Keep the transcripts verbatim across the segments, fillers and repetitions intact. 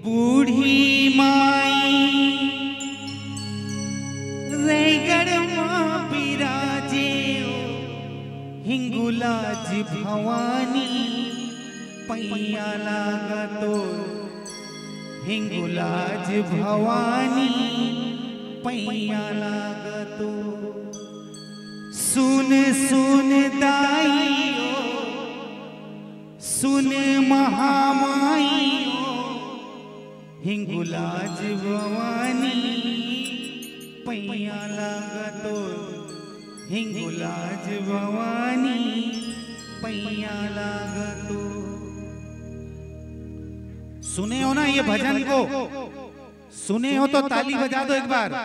बूढ़ी माई रेगड़ माँ बिराजे हिंगुलाज भवानी पैया लागतो हिंगुलाज भवानी पैया लागतो। सुन सुन दाइयो सुन महामाइयो हिंगुलाज भवानी पैया लागतो हिंगुलाज भवानी पैया लागतो। सुने हो ना ये भजन को? सुने हो तो ताली बजा दो एक बार।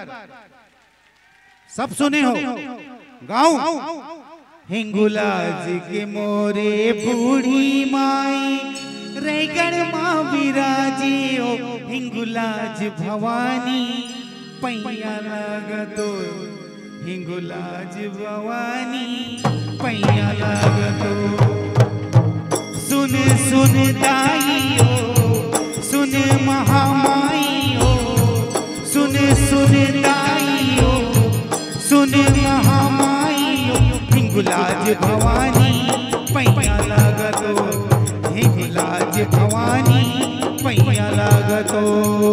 सब सुने हो? गाओ। हिंगुलाज के मोरे बूढ़ी माई रेगड़ माँ विराजी हो हिंगुलाज भवानी पैया लागतो हिंगुलाज भवानी पैया लागतो। सुन सुन दाइयो सुन महामाइयो सुन सुन दाइयो सुन महामाइयो हिंगुलाज भवानी पैया लागतो हिंगुलाज भवानी पैया लागतो।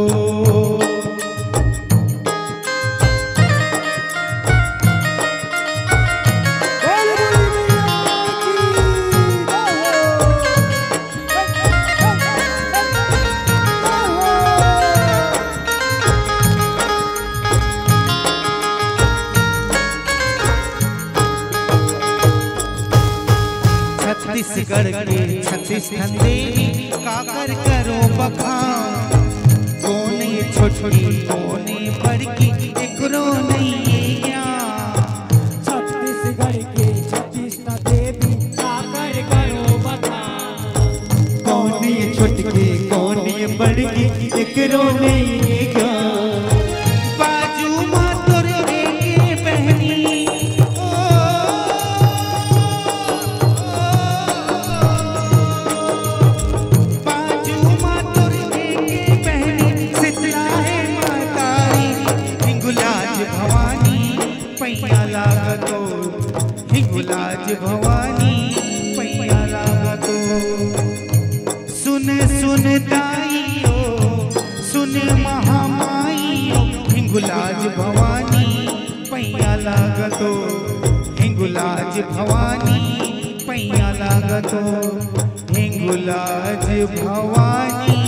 छत्तीसगढ़ के छत्तीस देवी काकर करो बखान कौन ये छोटी कौन ये बड़की एकरो नहीं ये ज्ञान। छत्तीसगढ़ के छत्तीस देवी काकर करो बखान कौन ये छोटी कौन ये बड़की एकरो नहीं ये ज्ञान। बाजू माँ तोर के बहनी हिंगुलाज भवानी पैया लागतो। सुन सुन दाइयो सुन महामाइयो हिंगुलाज भवानी पैया लागतो हिंगुलाज भवानी पैया लागतो हिंगुलाज भवानी